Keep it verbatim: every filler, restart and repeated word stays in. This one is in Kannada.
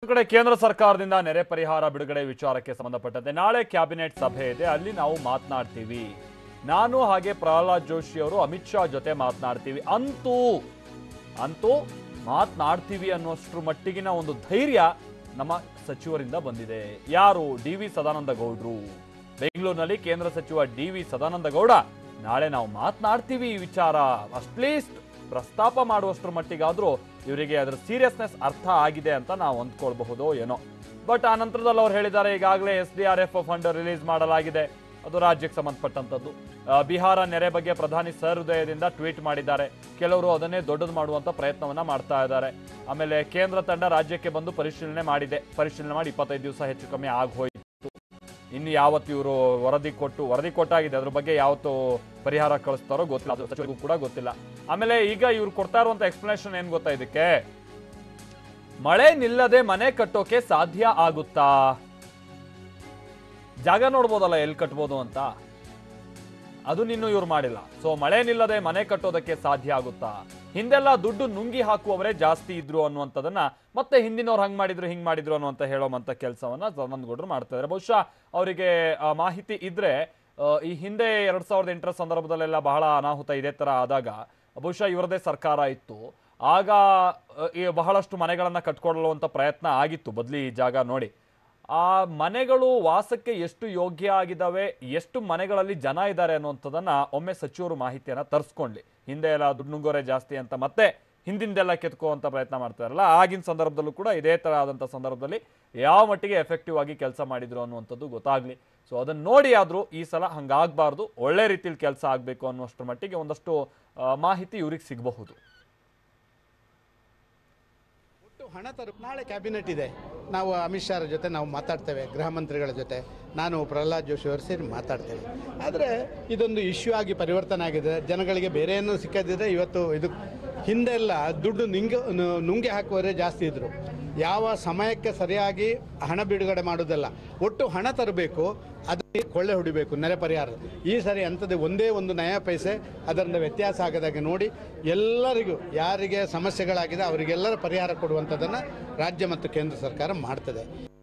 ಕಡೆ ಕೇಂದ್ರ ಸರ್ಕಾರದಿಂದ ನೆರೆ ಪರಿಹಾರ ಬಿಡುಗಡೆ ವಿಚಾರಕ್ಕೆ ಸಂಬಂಧಪಟ್ಟಂತೆ ನಾಳೆ ಕ್ಯಾಬಿನೆಟ್ ಸಭೆ ಇದೆ, ಅಲ್ಲಿ ನಾವು ಮಾತನಾಡ್ತೀವಿ. ನಾನು ಹಾಗೆ ಪ್ರಹ್ಲಾದ್ ಜೋಶಿ ಅವರು ಅಮಿತ್ ಶಾ ಜೊತೆ ಮಾತನಾಡ್ತೀವಿ. ಅಂತೂ ಅಂತೂ ಮಾತನಾಡ್ತೀವಿ ಅನ್ನೋಷ್ಟ್ರ ಮಟ್ಟಿಗಿನ ಒಂದು ಧೈರ್ಯ ನಮ್ಮ ಸಚಿವರಿಂದ ಬಂದಿದೆ. ಯಾರು? ಡಿ ವಿ ಸದಾನಂದ ಗೌಡ್ರು. ಬೆಂಗಳೂರಿನಲ್ಲಿ ಕೇಂದ್ರ ಸಚಿವ ಡಿ ವಿ ಸದಾನಂದ ಗೌಡ ನಾಳೆ ನಾವು ಮಾತನಾಡ್ತೀವಿ ಈ ವಿಚಾರ ಅಟ್ಲೀಸ್ಟ್ ಪ್ರಸ್ತಾಪ ಮಾಡುವಷ್ಟರ ಮಟ್ಟಿಗಾದ್ರೂ ಇವರಿಗೆ ಅದರ ಸೀರಿಯಸ್ನೆಸ್ ಅರ್ಥ ಆಗಿದೆ ಅಂತ ನಾವು ಅಂದ್ಕೊಳ್ಬಹುದು ಏನೋ. ಬಟ್ ಆ ನಂತರದಲ್ಲಿ ಅವ್ರು ಹೇಳಿದ್ದಾರೆ, ಈಗಾಗಲೇ S D R F fund release ಮಾಡಲಾಗಿದೆ, ಅದು ರಾಜ್ಯಕ್ಕೆ ಸಂಬಂಧಪಟ್ಟಂಥದ್ದು. ಬಿಹಾರ ನೆರೆ ಬಗ್ಗೆ ಪ್ರಧಾನಿ ಸಹೃದಯದಿಂದ ಟ್ವೀಟ್ ಮಾಡಿದ್ದಾರೆ. ಕೆಲವರು ಅದನ್ನೇ ದೊಡ್ಡದು ಮಾಡುವಂತ ಪ್ರಯತ್ನವನ್ನ ಮಾಡ್ತಾ ಇದ್ದಾರೆ. ಆಮೇಲೆ ಕೇಂದ್ರ ತಂಡ ರಾಜ್ಯಕ್ಕೆ ಬಂದು ಪರಿಶೀಲನೆ ಮಾಡಿದೆ, ಪರಿಶೀಲನೆ ಮಾಡಿ ಇಪ್ಪತ್ತೈದು ದಿವಸ ಹೆಚ್ಚು ಕಮ್ಮಿ ಆಗೋಯ್ತು. ಇನ್ನು ಯಾವತ್ತು ಇವರು ವರದಿ ಕೊಟ್ಟು ವರದಿ ಕೊಟ್ಟಾಗಿದೆ, ಅದ್ರ ಬಗ್ಗೆ ಯಾವತ್ತು ಪರಿಹಾರ ಕಳಿಸ್ತಾರೋ ಗೊತ್ತಿಲ್ಲ, ಅದು ಸಚಿವರಿಗೂ ಕೂಡ ಗೊತ್ತಿಲ್ಲ. ಆಮೇಲೆ ಈಗ ಇವ್ರು ಕೊಡ್ತಾ ಇರುವಂತ ಎಕ್ಸ್ಪ್ಲನೇಷನ್ ಏನ್ ಗೊತ್ತಾ ಇದಕ್ಕೆ? ಮಳೆ ನಿಲ್ಲದೆ ಮನೆ ಕಟ್ಟೋಕೆ ಸಾಧ್ಯ ಆಗುತ್ತಾ? ಜಾಗ ನೋಡ್ಬೋದಲ್ಲ ಎಲ್ಲಿ ಕಟ್ಬೋದು ಅಂತ, ಅದು ನಿನ್ನೂ ಇವ್ರು ಮಾಡಿಲ್ಲ. ಸೊ ಮಳೆ ನಿಲ್ಲದೆ ಮನೆ ಕಟ್ಟೋದಕ್ಕೆ ಸಾಧ್ಯ ಆಗುತ್ತಾ? ಹಿಂದೆಲ್ಲ ದುಡ್ಡು ನುಂಗಿ ಹಾಕುವವರೇ ಜಾಸ್ತಿ ಇದ್ರು ಅನ್ನುವಂಥದ್ದನ್ನ ಮತ್ತೆ ಹಿಂದಿನವ್ರು ಹಂಗ್ ಮಾಡಿದ್ರು ಹಿಂಗ್ ಮಾಡಿದ್ರು ಅನ್ನುವಂತ ಹೇಳೋವಂತ ಕೆಲಸವನ್ನ ಸದಾನಂದ ಗೌಡರು ಮಾಡ್ತಾ ಇದ್ದಾರೆ. ಬಹುಶಃ ಅವರಿಗೆ ಮಾಹಿತಿ ಇದ್ರೆ ಈ ಹಿಂದೆ ಎರಡ್ ಸಾವಿರದ ಎಂಟರ ಸಂದರ್ಭದಲ್ಲೆಲ್ಲ ಬಹಳ ಅನಾಹುತ ಇದೇ ತರ ಆದಾಗ ಬಹುಶಃ ಇವರದೇ ಸರ್ಕಾರ ಇತ್ತು, ಆಗ ಬಹಳಷ್ಟು ಮನೆಗಳನ್ನ ಕಟ್ಕೊಳ್ಳುವಂತ ಪ್ರಯತ್ನ ಆಗಿತ್ತು ಬದ್ಲಿ ಜಾಗ ನೋಡಿ. ಆ ಮನೆಗಳು ವಾಸಕ್ಕೆ ಎಷ್ಟು ಯೋಗ್ಯ ಆಗಿದ್ದಾವೆ, ಎಷ್ಟು ಮನೆಗಳಲ್ಲಿ ಜನ ಇದ್ದಾರೆ ಅನ್ನುವಂಥದ್ದನ್ನ ಒಮ್ಮೆ ಸಚಿವರು ಮಾಹಿತಿಯನ್ನ ತರಿಸ್ಕೊಂಡ್ಲಿ. ಹಿಂದೆ ಎಲ್ಲ ದುಡ್ಡು ನುಂಗೋರೆ ಜಾಸ್ತಿ ಅಂತ ಮತ್ತೆ ಹಿಂದಿಂದೆಲ್ಲ ಕೆತ್ಕೋವಂತ ಪ್ರಯತ್ನ ಮಾಡ್ತಾರಲ್ಲ, ಆಗಿನ ಸಂದರ್ಭದಲ್ಲೂ ಕೂಡ ಇದೇ ತರ ಆದಂಥ ಸಂದರ್ಭದಲ್ಲಿ ಯಾವ ಮಟ್ಟಿಗೆ ಎಫೆಕ್ಟಿವ್ ಆಗಿ ಕೆಲಸ ಮಾಡಿದ್ರು ಅನ್ನುವಂಥದ್ದು ಗೊತ್ತಾಗ್ಲಿ. ಸೊ ಅದನ್ನ ನೋಡಿ ಆದ್ರೂ ಈ ಸಲ ಹಂಗಾಗಬಾರ್ದು, ಒಳ್ಳೆ ರೀತಿಯಲ್ಲಿ ಕೆಲಸ ಆಗಬೇಕು ಅನ್ನುವಷ್ಟರ ಮಟ್ಟಿಗೆ ಒಂದಷ್ಟು ಮಾಹಿತಿ ಇವ್ರಿಗೆ ಸಿಗಬಹುದು. ಹಣ ತರ ನಾಳೆ ಕ್ಯಾಬಿನೆಟ್ ಇದೆ, ನಾವು ಅಮಿತ್ ಶಾ ಜೊತೆ ನಾವು ಮಾತಾಡ್ತೇವೆ, ಗೃಹ ಮಂತ್ರಿಗಳ ಜೊತೆ ನಾನು ಪ್ರಹ್ಲಾದ್ ಜೋಶಿ ಅವರು ಸೇರಿ ಮಾತಾಡ್ತೇವೆ. ಆದರೆ ಇದೊಂದು ಇಶ್ಯೂ ಆಗಿ ಪರಿವರ್ತನೆ ಆಗಿದೆ, ಜನಗಳಿಗೆ ಬೇರೆ ಏನೂ ಸಿಕ್ಕದಿದ್ರೆ ಇವತ್ತು ಇದು ಹಿಂದೆಲ್ಲ ದುಡ್ಡು ನಿಂಗೆ ನುಂಗಿ ಹಾಕುವವರೇ ಜಾಸ್ತಿ ಇದ್ದರು. ಯಾವ ಸಮಯಕ್ಕೆ ಸರಿಯಾಗಿ ಹಣ ಬಿಡುಗಡೆ ಮಾಡೋದಲ್ಲ, ಒಟ್ಟು ಹಣ ತರಬೇಕು, ಅದಕ್ಕೆ ಕೊಳ್ಳೆ ಹೊಡಿಬೇಕು ನೆರೆ ಪರಿಹಾರ. ಈ ಸರಿ ಅಂಥದ್ದು ಒಂದೇ ಒಂದು ನಯ ಪೈಸೆ ಅದರಿಂದ ವ್ಯತ್ಯಾಸ ಆಗದಾಗೆ ನೋಡಿ ಎಲ್ಲರಿಗೂ ಯಾರಿಗೆ ಸಮಸ್ಯೆಗಳಾಗಿದೆ ಅವರಿಗೆಲ್ಲರ ಪರಿಹಾರ ಕೊಡುವಂಥದ್ದನ್ನು ರಾಜ್ಯ ಮತ್ತು ಕೇಂದ್ರ ಸರ್ಕಾರ ಮಾಡ್ತದೆ.